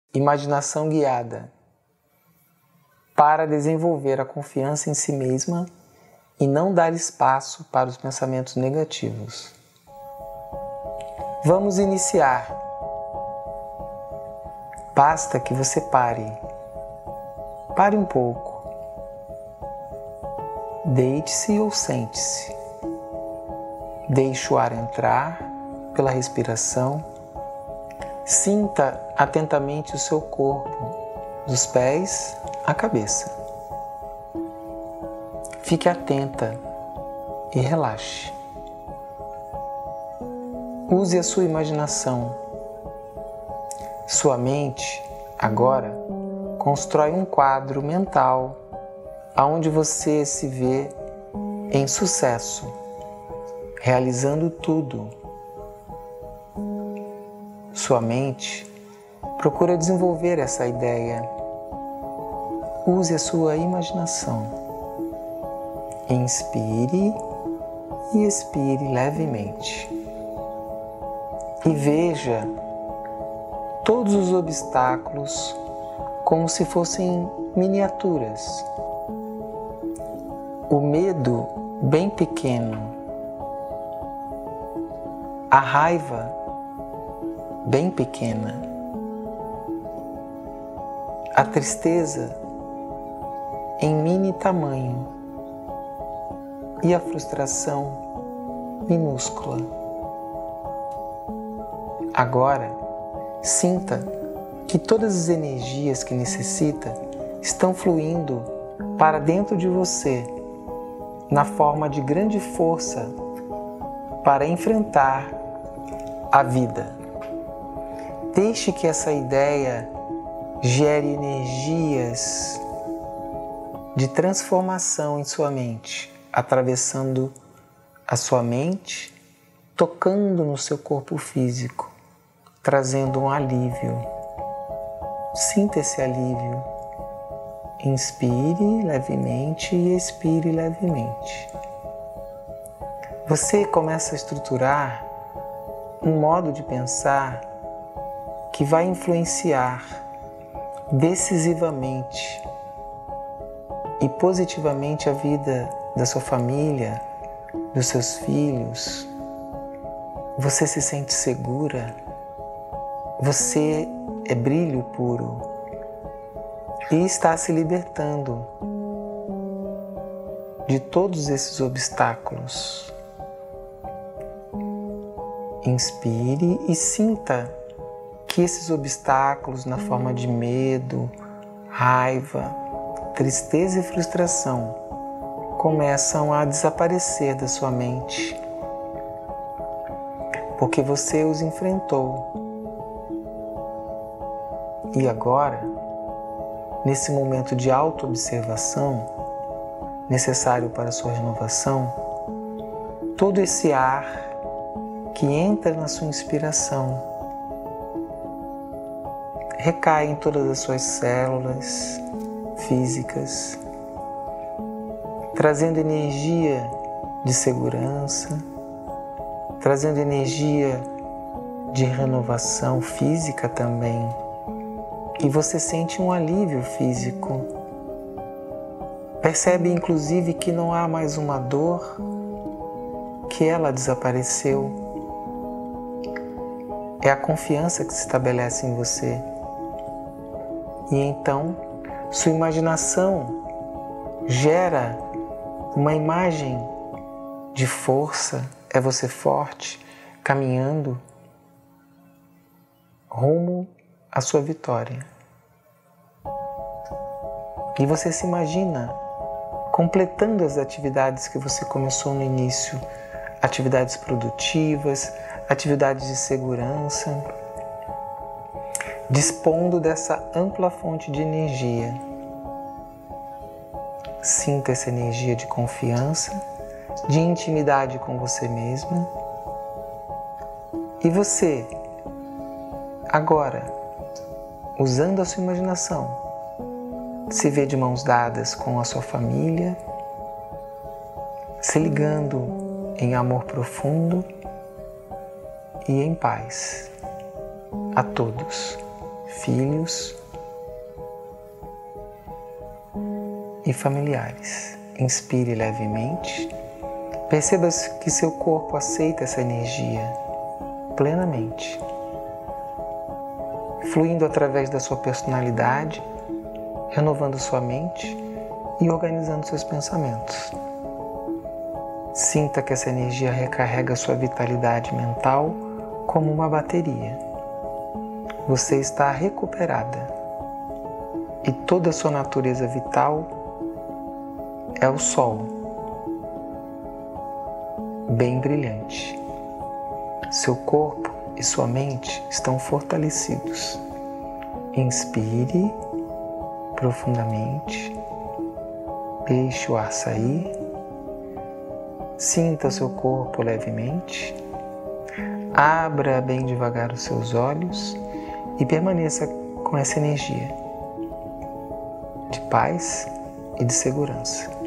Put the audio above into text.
imaginação guiada para desenvolver a confiança em si mesma e não dar espaço para os pensamentos negativos. Vamos iniciar. Basta que você pare. Pare um pouco. Deite-se ou sente-se. Deixe o ar entrar pela respiração. Sinta atentamente o seu corpo, dos pés à cabeça. Fique atenta e relaxe. Use a sua imaginação. Sua mente, agora, constrói um quadro mental onde você se vê em sucesso, realizando tudo. Sua mente procura desenvolver essa ideia. Use a sua imaginação. Inspire e expire levemente. E veja todos os obstáculos como se fossem miniaturas. O medo bem pequeno, a raiva bem pequena, a tristeza em mini tamanho e a frustração minúscula. Agora, sinta que todas as energias que necessita estão fluindo para dentro de você, na forma de grande força para enfrentar a vida. Deixe que essa ideia gere energias de transformação em sua mente, atravessando a sua mente, tocando no seu corpo físico, trazendo um alívio. Sinta esse alívio. Inspire levemente e expire levemente. Você começa a estruturar um modo de pensar que vai influenciar decisivamente e positivamente a vida da sua família, dos seus filhos. Você se sente segura. Você é brilho puro e está se libertando de todos esses obstáculos. Inspire e sinta que esses obstáculos na forma de medo, raiva, tristeza e frustração começam a desaparecer da sua mente, porque você os enfrentou. E agora, nesse momento de autoobservação, necessário para a sua renovação, todo esse ar que entra na sua inspiração recai em todas as suas células físicas, trazendo energia de segurança, trazendo energia de renovação física também. E você sente um alívio físico. Percebe, inclusive, que não há mais uma dor, que ela desapareceu. É a confiança que se estabelece em você. E então, sua imaginação gera uma imagem de força. É você forte, caminhando rumo à sua vitória. E você se imagina completando as atividades que você começou no início, atividades produtivas, atividades de segurança, dispondo dessa ampla fonte de energia. Sinta essa energia de confiança, de intimidade com você mesma. E você, agora, usando a sua imaginação, se vê de mãos dadas com a sua família, se ligando em amor profundo e em paz a todos. filhos e familiares. Inspire levemente. Perceba que seu corpo aceita essa energia plenamente, fluindo através da sua personalidade, renovando sua mente e organizando seus pensamentos. Sinta que essa energia recarrega sua vitalidade mental como uma bateria. Você está recuperada e toda a sua natureza vital é o sol, bem brilhante. Seu corpo e sua mente estão fortalecidos. Inspire profundamente, deixe o ar sair, sinta seu corpo levemente, abra bem devagar os seus olhos e permaneça com essa energia de paz e de segurança.